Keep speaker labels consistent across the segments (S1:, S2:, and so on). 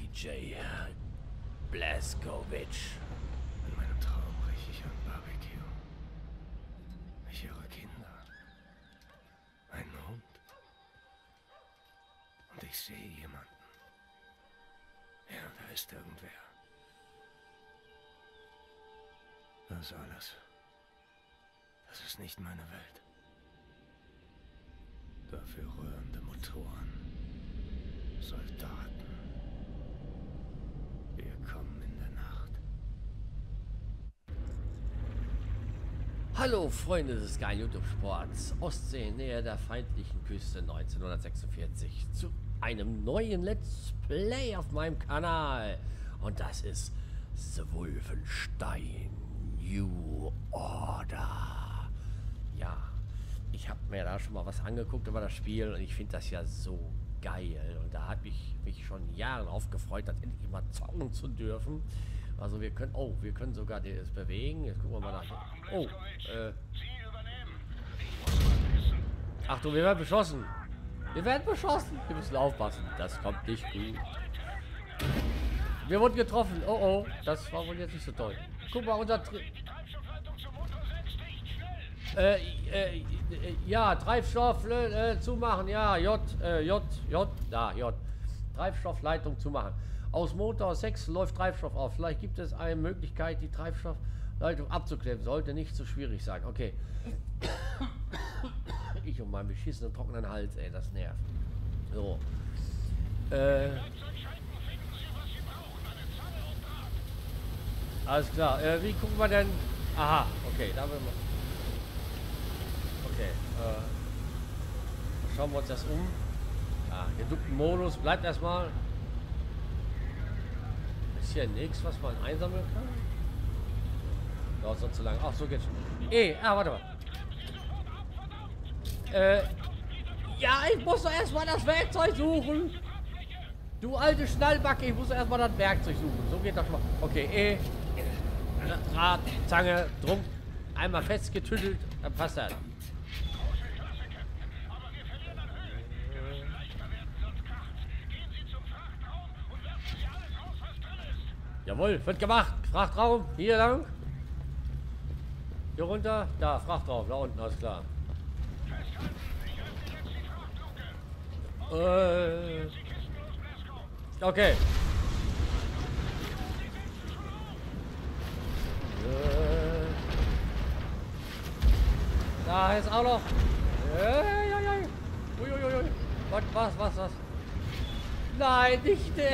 S1: DJ Blazkowicz.
S2: In meinem Traum rieche ich ein Barbecue. Ich höre Kinder. Einen Hund. Und ich sehe jemanden. Ja, da ist irgendwer. Das alles. Das ist nicht meine Welt. Dafür rührende Motoren. Soldaten. Wir kommen in der Nacht.
S1: Hallo Freunde des Sky YouTube Sports. Ostsee, Nähe der feindlichen Küste 1946 zu einem neuen Let's Play auf meinem Kanal. Und das ist The Wolfenstein New Order. Ja, ich habe mir da schon mal was angeguckt über das Spiel und ich finde das ja so geil. Und da habe ich mich schon Jahren aufgefreut, das endlich mal zocken zu dürfen. Also wir können sogar das bewegen. Jetzt gucken wir mal nach. Oh, Achtung, wir werden beschossen. Wir werden beschossen. Wir müssen aufpassen. Das kommt nicht gut. Wir wurden getroffen. Oh, oh. Das war wohl jetzt nicht so toll. Guck mal, unser... ja, Treibstoff zumachen. Ja, J. Da, J. Treibstoffleitung zumachen. Aus Motor 6 läuft Treibstoff auf. Vielleicht gibt es eine Möglichkeit, die Treibstoffleitung abzuklemmen. Sollte nicht so schwierig sein. Okay. Ich und meinen beschissenen trockenen Hals, ey, das nervt. So. Alles klar. Wie gucken wir denn? Aha, okay, da will wir. Okay. Schauen wir uns das um. Ja, geduckten Modus. Bleibt erstmal. Ist hier nichts, was man einsammeln kann? Dauert sonst zu lange. Ach, so geht's schon. Warte mal. Ja, ich muss doch erstmal das Werkzeug suchen. Du alte Schnallbacke, ich muss erstmal das Werkzeug suchen. So geht das schon mal. Okay, Draht, Zange, drum. Einmal festgetüttelt, dann passt das. Jawohl, wird gemacht. Frachtraum, hier lang. Hier runter, da, Frachtraum, da unten, alles klar. Okay. Da ist auch noch. Uiuiui. Was? Nein, nicht der.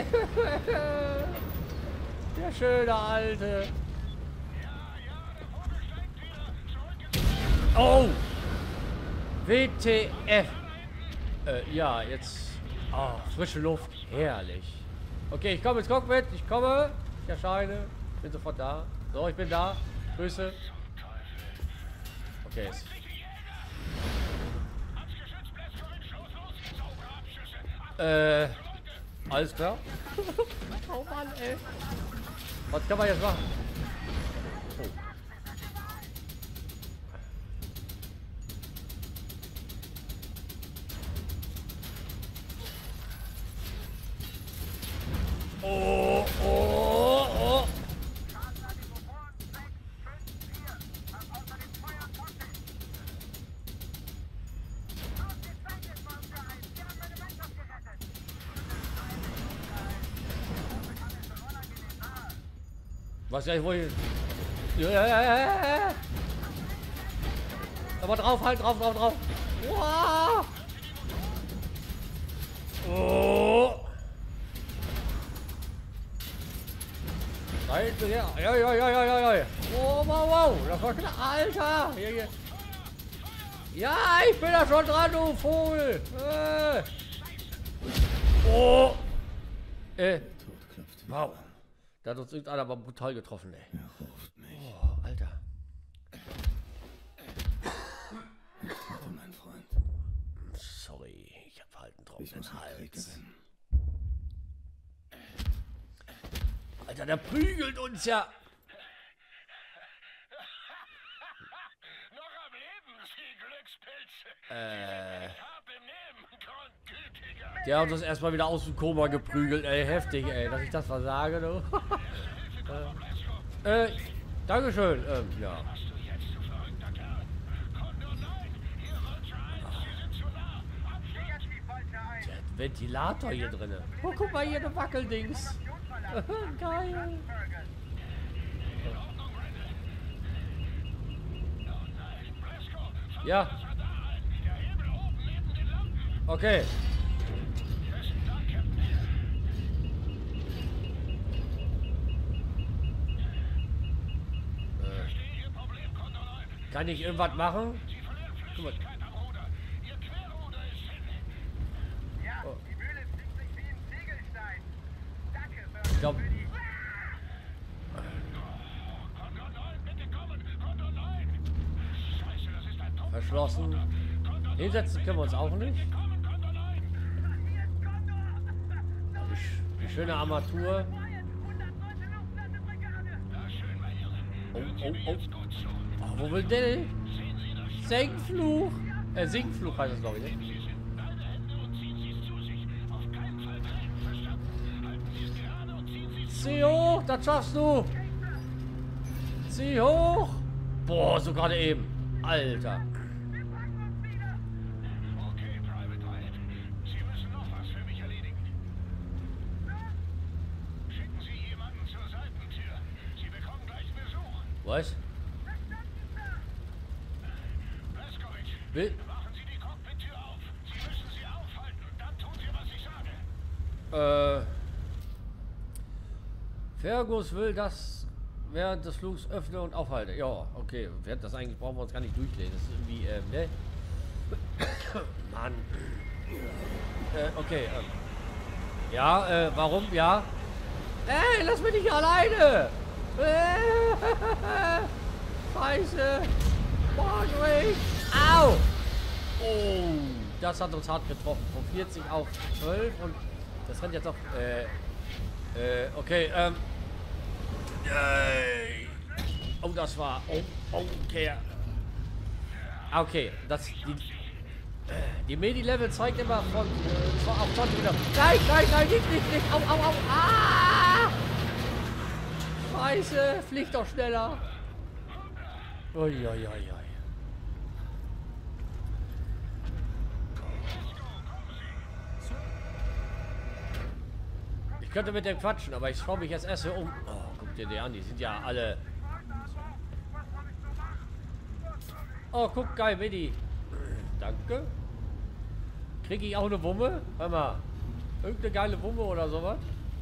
S1: Der schöne Alte. Oh! WTF. Ja, jetzt. Oh, frische Luft. Herrlich. Okay, ich komme ins Cockpit. Ich komme. Ich erscheine. Bin sofort da. So, ich bin da. Grüße. Okay. Alles klar. Oh Mann, ey. Was kann man jetzt machen? Oh. Oh. Was ja wohl. Ja. Aber drauf, halt, drauf. Wow. Oh. Ja. Oh, wow. Das war klar. Alter. Hier. Ja, ich bin da schon dran, du Vogel. Oh. Wow. Da hat uns irgendeiner aber brutal getroffen, ey.
S2: Er ruft mich.
S1: Oh, Alter.
S2: Warte, mein Freund.
S1: Sorry, ich hab halt einen trockenen Hals. Alter, der prügelt uns ja.
S3: Noch am Leben, Sie Glückspilze. Hab im Nehmen, Grundgütiger.
S1: Der hat uns erstmal wieder aus dem Koma geprügelt, ey. Heftig, ey. Dass ich das mal sage, du. Dankeschön. Ja. Der Ventilator hier drin. Oh, guck mal hier, eine Wackeldings. Geil. Ja. Okay. Kann ich irgendwas machen? Guck mal. Oh. Ich glaube. Verschlossen. Hinsetzen können wir uns auch nicht. Die schöne Armatur. Oh, oh, oh. Oh, wo will der? Senkfluch. Sinkfluch heißt es, glaube ich. Ne? Zieh hoch, das schaffst du. Zieh hoch. Boah, so gerade eben. Alter.
S3: Okay, Private Wyatt. Sie müssen noch was für mich erledigen. Schicken Sie jemanden zur Seitentür. Sie bekommen gleich Besuch.
S1: Was?
S3: Blazkowicz,
S1: Will?
S3: machen Sie die Cockpit-Tür auf. Sie müssen sie aufhalten. Dann tun Sie, was ich sage.
S1: Fergus will das während des Flugs öffnen und aufhalten. Ja, okay. Das eigentlich brauchen wir uns gar nicht durchlesen. Das ist irgendwie, ne? Mann. Okay. Ja, warum? Ja. Ey, lass mich nicht alleine! Scheiße! Margaret! Au! Oh, das hat uns hart getroffen. Von 40 auf 12 und das rennt jetzt auf. Okay, oh, das war. Oh, okay. Okay, das. Die Medi-Level zeigt immer von. Auf 20 wieder. Nein, nicht. Au. Ah! Scheiße, fliegt doch schneller. Uiuiui. Ich könnte mit dem quatschen, aber ich schaue mich jetzt erst hier um. Oh, guck dir die an, die sind ja alle. Oh, guck, geil, Medi. Danke. Kriege ich auch eine Wumme? Hör mal. Irgendeine geile Wumme oder sowas?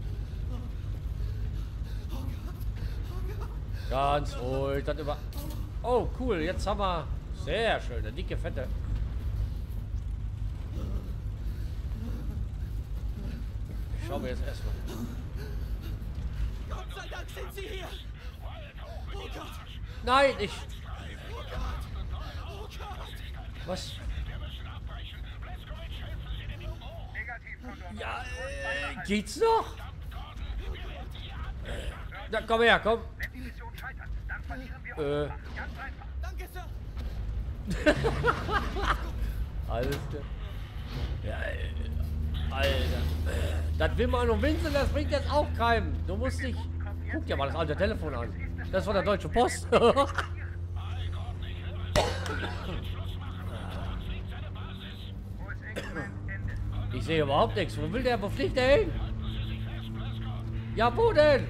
S1: Ganz ruhig, das über. Oh, cool, jetzt haben wir. Sehr schön, eine dicke, fette. Ich schaue mir jetzt erstmal.
S4: Gott sei Dank sind Sie hier! Oh Gott!
S1: Nein, ich.
S4: Oh Gott! Oh Gott!
S1: Was? Ja, geht's noch? Na, komm her, komm.
S4: Danke, Sir!
S1: Alles klar. Ja, Alter. Das Wimmern und Winseln, das bringt jetzt auch keinem. Du musst nicht. Guck dir mal das alte Telefon an. Das ist von der Deutschen Post. Ich sehe überhaupt nichts. Wo will der? Wo fliegt der hin? Ja, wo denn?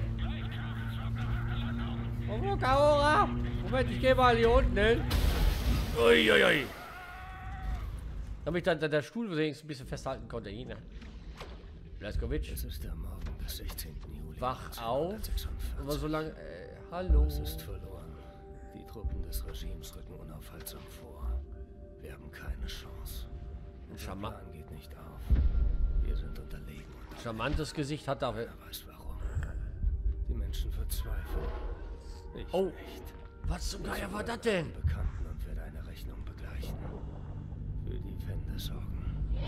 S1: Wo, Kaora? Moment, ich gehe mal hier unten hin. Uiuiui. Damit dann der Stuhl wenigstens ein bisschen festhalten konnte. Hier. Blazkowicz.
S2: Es ist der Morgen des 16. Juli.
S1: Wach auf.
S2: 1946.
S1: Aber so lange. Hallo.
S2: Es ist verloren. Die Truppen des Regimes rücken unaufhaltsam vor. Wir haben keine Chance. Unser
S1: Charmant.
S2: Plan geht nicht auf. Wir sind unterlegen. Und
S1: Charmantes Gesicht hat da.
S2: wer weiß warum. Die Menschen verzweifeln. Ich
S1: Oh.
S2: nicht.
S1: Was zum Geier war das denn?
S2: Bekannten und werde eine Rechnung begleichen. Für die Wende sorgen.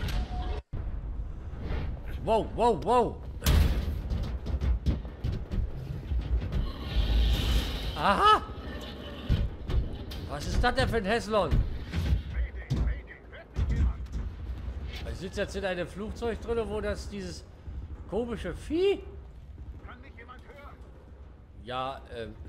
S1: Wow. Aha! Was ist das denn für ein Häslon? Was sitzt jetzt in einem Flugzeug drin, wo das dieses komische Vieh...
S3: Kann mich jemand hören?
S1: Ja,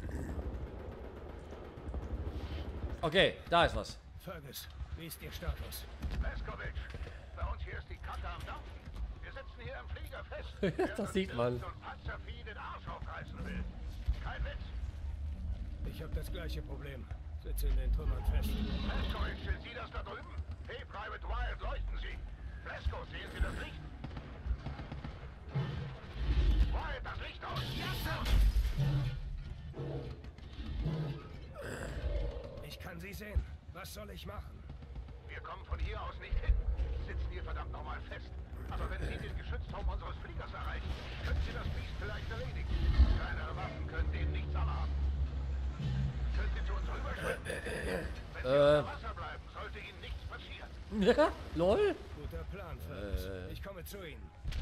S1: okay, da ist was.
S2: Fergus, wie ist Ihr Status?
S3: Leskovic, bei uns hier ist die Kacke am Dampfen. Wir sitzen hier im Flieger fest.
S1: Das sieht man.
S3: So ein Panzervieh den Arsch aufreißen will. Kein Witz.
S2: Ich habe das gleiche Problem. Sitze in den Trümmern fest.
S3: Leskovic, sind Sie das da drüben? Hey, Private Wild, leuchten Sie. Lesko, sehen Sie das Licht? Wild, das Licht aus. Ja, Sir.
S2: Ich kann Sie sehen. Was soll ich machen?
S3: Wir kommen von hier aus nicht hin. Sitzen hier verdammt nochmal fest. Aber wenn Sie den Geschützturm unseres Fliegers erreichen, können Sie das Biest vielleicht erledigen. Kleinere Waffen können denen nichts anhaben. Können Sie zu uns rüberschwimmen? Wenn Sie unter Wasser bleiben, sollte Ihnen nichts passieren.
S1: Lol.
S2: Guter Plan, Fergus. Ich komme zu Ihnen.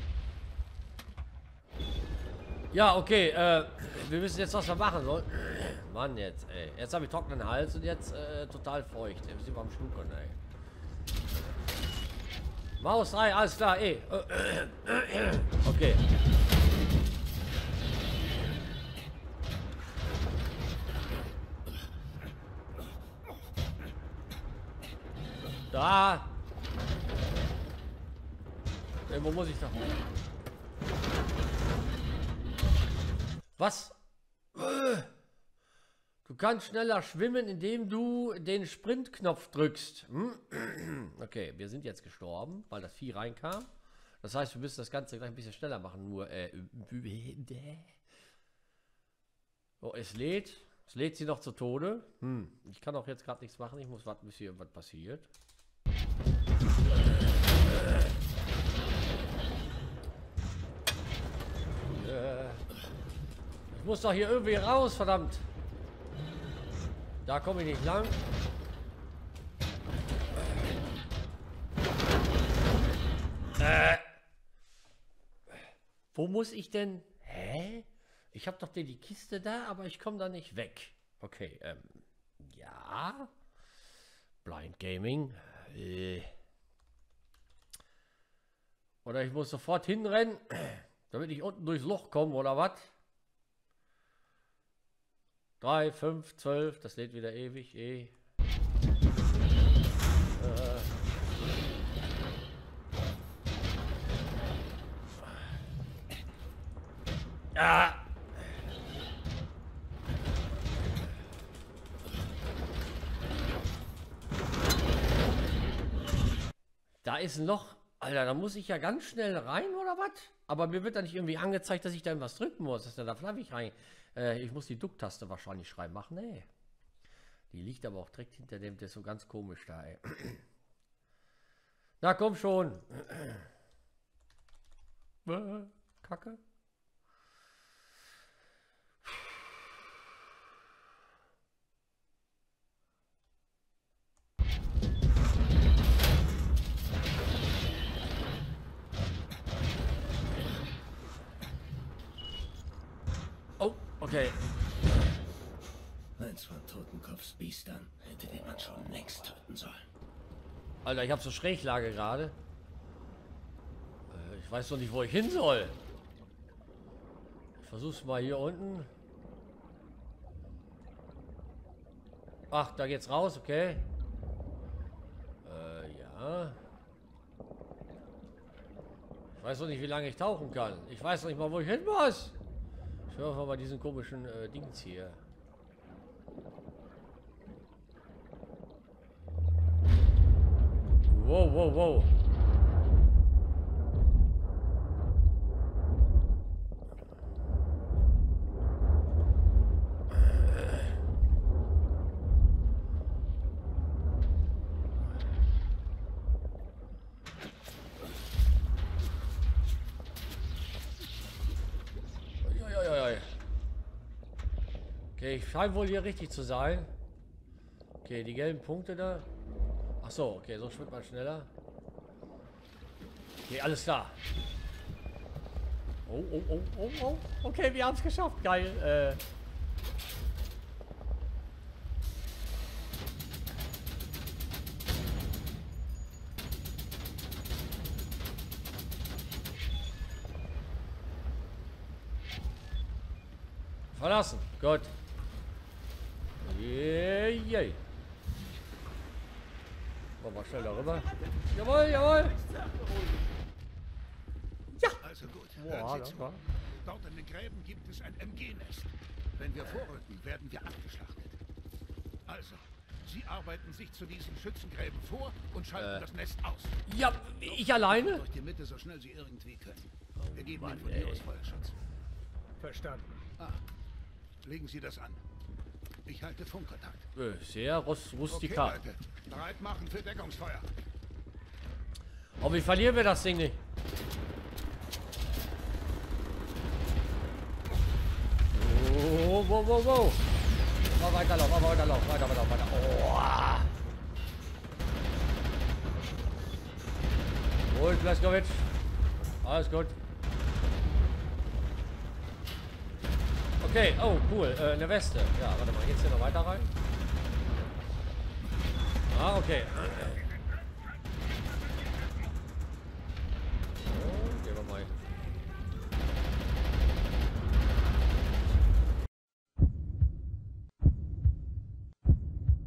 S1: Ja, okay, wir wissen jetzt, was wir machen sollen. Mann, jetzt, ey. Jetzt habe ich trockenen Hals und jetzt total feucht. Wir sind am Schluckern, ey. Maus 3, alles klar, ey. Okay. Da. Wo muss ich da? Was? Du kannst schneller schwimmen, indem du den Sprintknopf drückst. Okay, wir sind jetzt gestorben, weil das Vieh reinkam. Das heißt, wir müssen das Ganze gleich ein bisschen schneller machen. Nur, oh, es lädt. Es lädt sie noch zu Tode. Ich kann auch jetzt gerade nichts machen. Ich muss warten, bis hier irgendwas passiert. Ich muss doch hier irgendwie raus, verdammt. Da komme ich nicht lang. Wo muss ich denn? Hä? Ich habe doch die Kiste da, aber ich komme da nicht weg. Okay, ja. Blind Gaming. Oder ich muss sofort hinrennen, damit ich unten durchs Loch komme, oder was? 3, 5, 12, das lädt wieder ewig, Ja. Da ist ein Loch. Alter, da muss ich ja ganz schnell rein, oder was? Aber mir wird da nicht irgendwie angezeigt, dass ich da irgendwas drücken muss. Dass da flammig rein. Ich muss die Duck-Taste wahrscheinlich schreiben. Ach nee. Die liegt aber auch direkt hinter dem. Der ist so ganz komisch da, ey. Na komm schon. Kacke. Oh, okay.
S2: Eins von Totenkopfs Biestern hätte den man schon längst töten sollen.
S1: Alter, ich habe so Schräglage gerade. Ich weiß doch nicht, wo ich hin soll. Ich versuch's mal hier unten. Ach, da geht's raus, okay. Ja. Ich weiß doch nicht, wie lange ich tauchen kann. Ich weiß noch nicht mal, wo ich hin muss. Ich höre einfach mal diesen komischen Dings hier. Wow, wow, wow. Okay, ich scheine wohl hier richtig zu sein. Okay, die gelben Punkte da. Ach so, okay, so schwimmt man schneller. Okay, alles klar. Oh, oh, oh, oh, oh. Okay, wir haben es geschafft. Geil. Verlassen. Gut. Yay. Machen wir schnell darüber. Jawohl, jawohl. Ja.
S2: Also gut,
S1: Boah,
S2: hören Sie
S1: das
S2: zu.
S1: war...
S2: Dort in den Gräben gibt es ein MG-Nest. Wenn wir vorrücken, werden wir abgeschlachtet. Also, Sie arbeiten sich zu diesen Schützengräben vor und schalten das Nest aus.
S1: Ja, ich alleine?
S2: Durch die Mitte so schnell Sie irgendwie können. Wir geben
S1: Mann,
S2: Ihnen von hier
S1: ey.
S2: aus Feuerschutz.
S3: Verstanden.
S2: Ah, legen Sie das an. Ich halte Funkkontakt.
S1: Sehr rustikal.
S2: Okay, Leute. Bereit machen für Deckungsfeuer.
S1: Aber wie verlieren wir das Ding nicht? Oh, wow. Mal weiterlaufen, weiter. Oh. Gut, Blaskowitsch. Alles gut. Okay, oh, cool. Eine Weste. Ja, warte mal, geht's hier noch weiter rein? Ah, okay.